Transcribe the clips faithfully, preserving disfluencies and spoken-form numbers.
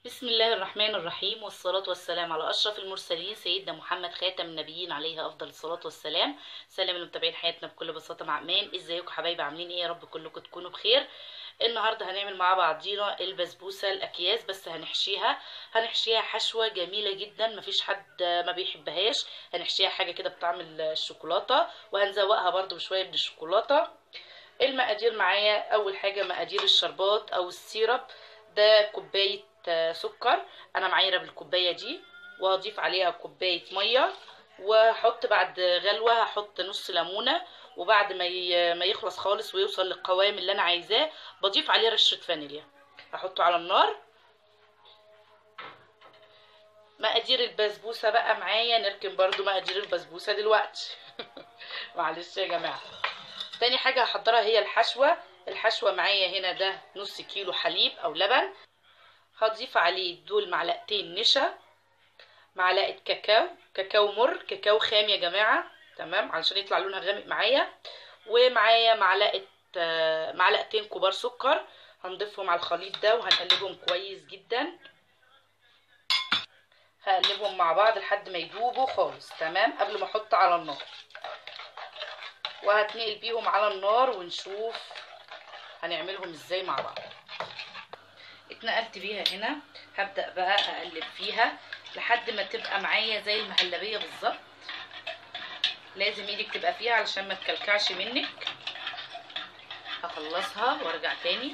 بسم الله الرحمن الرحيم، والصلاة والسلام على أشرف المرسلين سيدنا محمد خاتم النبيين عليه أفضل الصلاة والسلام. سلام المتابعين حياتنا بكل بساطة مع أمان. ازيكم حبايبي؟ عاملين ايه؟ يا رب كلكم تكونوا بخير. النهاردة هنعمل مع بعضينا البسبوسة الأكياس، بس هنحشيها هنحشيها حشوة جميلة جدا مفيش حد ما بيحبهاش. هنحشيها حاجة كده بطعم الشوكولاتة، وهنزوقها برضو بشوية من الشوكولاتة. المقادير معايا: أول حاجة مقادير الشربات أو السيرب، ده كوباية سكر، انا معايره بالكوبايه دي، وهضيف عليها كوبايه ميه، وهحط بعد غلوه هحط نص ليمونه، وبعد ما ما يخلص خالص ويوصل للقوام اللي انا عايزاه بضيف عليه رشه فانيليا، هحطه على النار. مقادير البسبوسه بقى معايا، نركن برضو مقادير البسبوسه دلوقتي معلش يا جماعه. تاني حاجه هحضرها هي الحشوه. الحشوه معايا هنا ده نص كيلو حليب او لبن، هضيف عليه دول معلقتين نشا، معلقه كاكاو، كاكاو مر، كاكاو خام يا جماعه، تمام، علشان يطلع لونها غامق معايا. ومعايا معلقه معلقتين كبار سكر، هنضيفهم على الخليط ده وهنقلبهم كويس جدا. هقلبهم مع بعض لحد ما يدوبوا خالص، تمام، قبل ما احط على النار. وهتنقل بيهم على النار ونشوف هنعملهم ازاي مع بعض. اتنقلت بيها هنا، هبدأ بقى اقلب فيها لحد ما تبقى معايا زي المهلبية بالظبط. لازم ايدك تبقى فيها علشان ما تكلكعش منك. هخلصها وارجع تاني.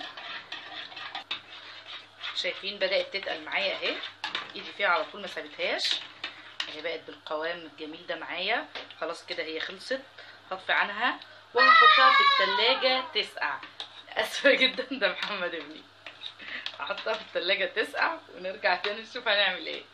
شايفين بدأت تتقل معايا اهي، ايدي فيها على طول ما سابتهاش، اهي بقت بالقوام الجميل ده معايا. خلاص كده هي خلصت، هطفي عنها وهحطها في التلاجة تسقع. اسفة جدا، ده محمد ابني. هحطها في التلاجة تسقع ونرجع تاني نشوف هنعمل ايه.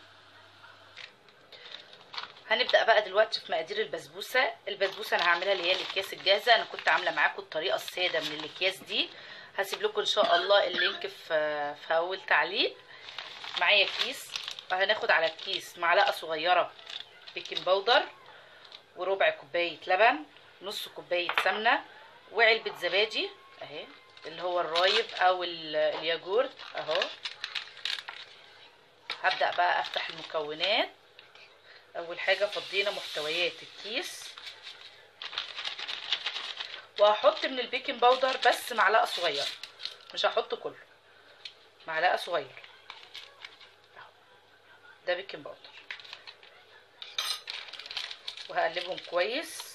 هنبدأ بقى دلوقتي في مقادير البسبوسة. البسبوسة انا هعملها اللي هي الاكياس الجاهزة، انا كنت عاملة معاكم الطريقة السادة من الاكياس دي، هسيب لكم ان شاء الله اللينك في في اول تعليق. معايا كيس، وهناخد على الكيس معلقة صغيرة بيكنج باودر، وربع كوباية لبن، نص كوباية سمنة، وعلبة زبادي اهي اللي هو الرايب او الياجورت اهو. هبدأ بقى افتح المكونات. اول حاجة فضينا محتويات الكيس، وهحط من البيكنج باودر بس معلقة صغيرة، مش هحط كله، معلقة صغيرة اهو، ده بيكنج باودر. وهقلبهم كويس.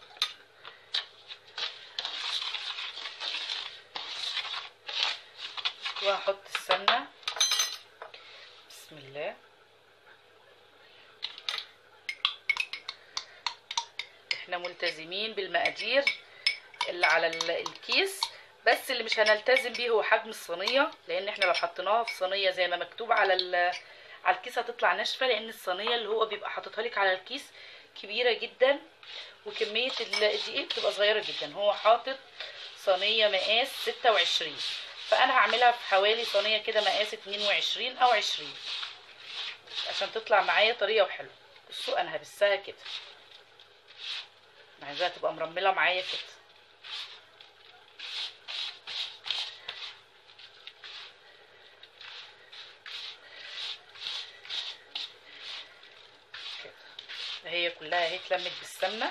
وهحط السمنة، بسم الله. احنا ملتزمين بالمقادير اللي على الكيس، بس اللي مش هنلتزم بيه هو حجم الصينيه، لان احنا لو حطيناها في صينيه زي ما مكتوب على على الكيس هتطلع ناشفه، لان الصينيه اللي هو بيبقى حاططها لك على الكيس كبيره جدا، وكميه الدقيق بتبقى صغيره جدا. هو حاطط صينيه مقاس ستة وعشرين، فانا هعملها في حوالي صينيه كده مقاس اتنين وعشرين او عشرين عشان تطلع معايا طريه وحلوه. بصوا انا هبسها كده، انا عايزاها تبقى مرمله معايا كده. هي كلها اهي اتلمت بالسمنه،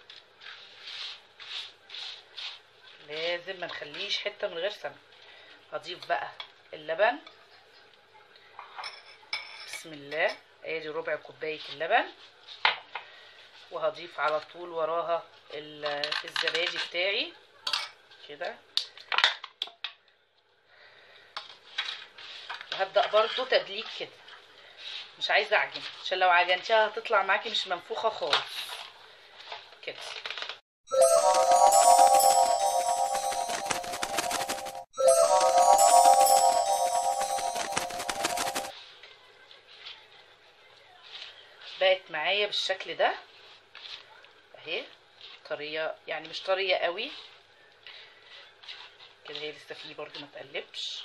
لازم ما نخليش حته من غير سمنه. هضيف بقى اللبن، بسم الله، ادي ربع كوبايه اللبن، وهضيف على طول وراها الزبادي بتاعي كده. وهبدا برضو تدليك كده، مش عايزه اعجن عشان لو عجنتيها هتطلع معاكي مش منفوخه خالص كده. بقت معايا بالشكل ده اهي، طريه يعني مش طريه قوي كده، هي لسه فيه برضو ما تقلبش.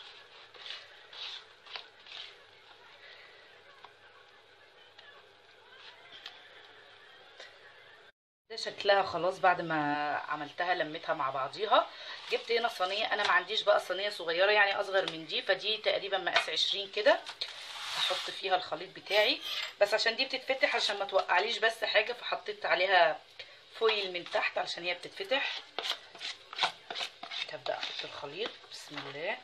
ده شكلها خلاص بعد ما عملتها لميتها مع بعضيها. جبت هنا صينيه، انا ما عنديش بقى صينيه صغيره يعني اصغر من دي، فدي تقريبا مقاس عشرين كده. هحط فيها الخليط بتاعي، بس عشان دي بتتفتح عشان ما توقعليش بس حاجه، فحطيت عليها فويل من تحت علشان هي بتتفتح. هبدا احط الخليط بسم الله.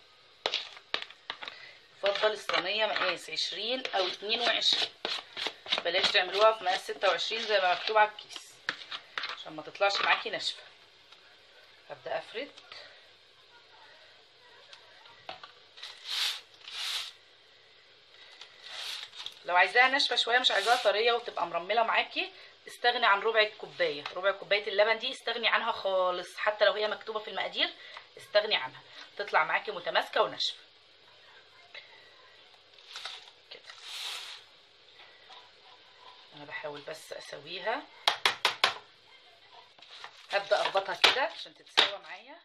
يفضل الصينيه مقاس عشرين او اتنين وعشرين، بلاش تعملوها في مقاس ستة وعشرين زي ما مكتوب على الكيس عشان ما تطلعش معاكي ناشفه. هبدا افرد. لو عايزاها ناشفه شويه مش عايزاها طريه وتبقى مرمله معاكي، استغني عن ربع الكوبايه، ربع كوبايه اللبن دي استغني عنها خالص، حتى لو هي مكتوبه في المقادير استغني عنها، تطلع معاكي متماسكه وناشفه كده. انا بحاول بس اسويها، هبدا اخبطها كده عشان تتساوى معايا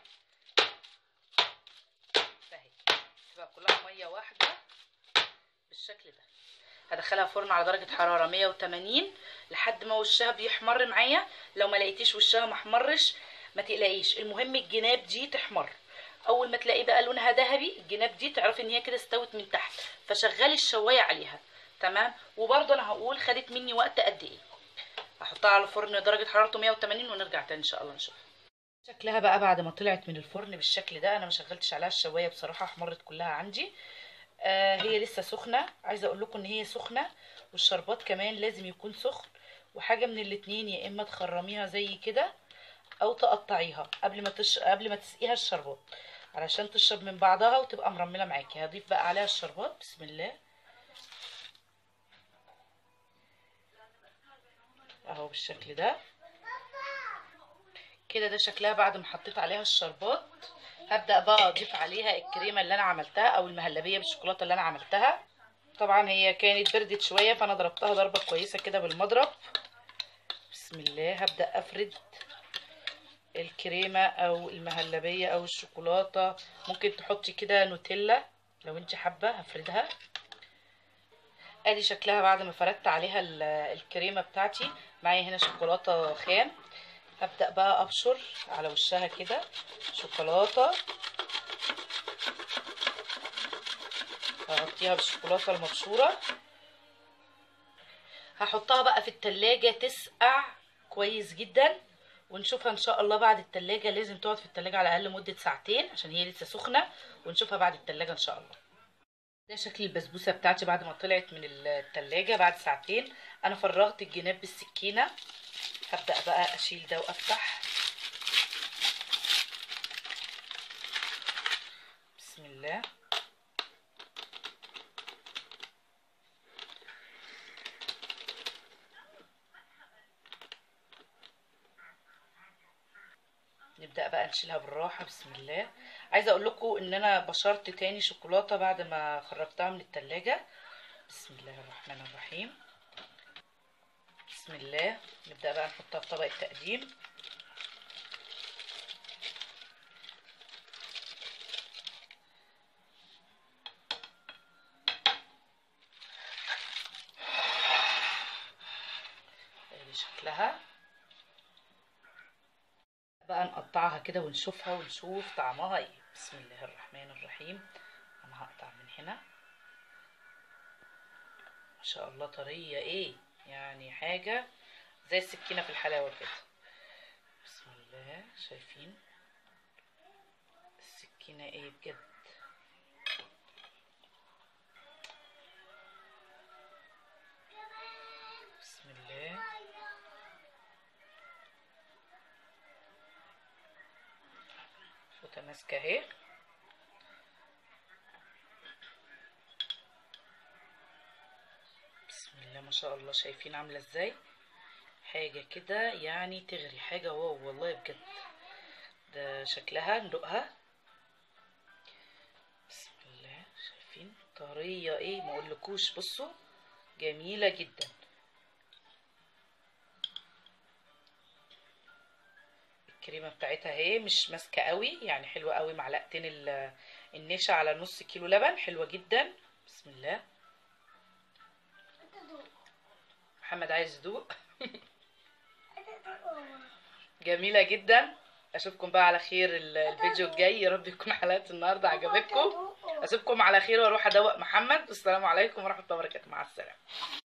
اهي، تبقى كلها ميه واحده بالشكل ده. هدخلها فرن على درجه حراره مية وتمانين لحد ما وشها بيحمر معايا. لو ما لقيتيش وشها محمرش ما تقلقيش، المهم الجناب دي تحمر. اول ما تلاقي بقى لونها ذهبي الجناب دي تعرفي ان هي كده استوت من تحت، فشغلي الشوايه عليها تمام. وبرده انا هقول خدت مني وقت قد ايه. هحطها على الفرن درجه حرارته مية وتمانين ونرجع تاني ان شاء الله نشوف شكلها بقى بعد ما طلعت من الفرن بالشكل ده. انا ما شغلتش عليها الشوايه بصراحه، احمرت كلها عندي. آه هي لسه سخنه، عايزه اقول لكم ان هي سخنه، والشربات كمان لازم يكون سخن. وحاجه من الاتنين، يا اما تخرميها زي كده او تقطعيها قبل ما تش... قبل ما تسقيها الشربات علشان تشرب من بعضها وتبقى مرمله معاكي. هضيف بقى عليها الشربات بسم الله اهو بالشكل ده كده. ده شكلها بعد ما حطيت عليها الشربات. هبدأ بقى اضيف عليها الكريمه اللي انا عملتها او المهلبيه بالشوكولاته اللي انا عملتها. طبعا هي كانت بردت شويه فانا ضربتها ضربه كويسه كده بالمضرب بسم الله. هبدأ افرد الكريمه او المهلبيه او الشوكولاته، ممكن تحطي كده نوتيلا لو انت حابه. هفردها ادي شكلها بعد ما فردت عليها الكريمه بتاعتي. معايا هنا شوكولاته خام، هبدأ بقى ابشر على وشها كده شوكولاته، هغطيها بالشوكولاته المبشوره. هحطها بقى في التلاجة تسقع كويس جدا، ونشوفها ان شاء الله بعد التلاجة. لازم تقعد في التلاجة على الاقل مدة ساعتين عشان هي لسه سخنة، ونشوفها بعد التلاجة ان شاء الله. ده شكل البسبوسة بتاعتي بعد ما طلعت من التلاجة بعد ساعتين. انا فرغت الجناب بالسكينة، هبدأ بقى اشيل ده وافتح بسم الله. نبدأ بقى نشيلها بالراحة بسم الله. عايزة اقول لكم ان انا بشرت تاني شوكولاتة بعد ما خرجتها من التلاجة. بسم الله الرحمن الرحيم بسم الله. نبدأ بقى نحطها في طبق التقديم. ادي شكلها بقى نقطعها كده ونشوفها ونشوف طعمها ايه. بسم الله الرحمن الرحيم. انا هقطع من هنا ما شاء الله طريه ايه، يعني حاجه زي السكينه في الحلاوه كده. بسم الله شايفين السكينه ايه بجد. بسم الله متماسكه اهي. بسم الله ما شاء الله شايفين عامله ازاي، حاجه كده يعني تغري، حاجه واو والله بجد. ده شكلها ندوقها بسم الله. شايفين طريه ايه ما اقولكوش، بصوا جميله جدا. الكريمه بتاعتها اهي مش ماسكه قوي يعني حلوه قوي. معلقتين النشا على نص كيلو لبن حلوه جدا. بسم الله. محمد عايز يدوق. جميله جدا اشوفكم بقى على خير ال- الفيديو الجاي، يا رب يكون حلقه النهارده عجبتكم. اشوفكم على خير واروح ادوق محمد. والسلام عليكم ورحمه الله وبركاته، مع السلامه.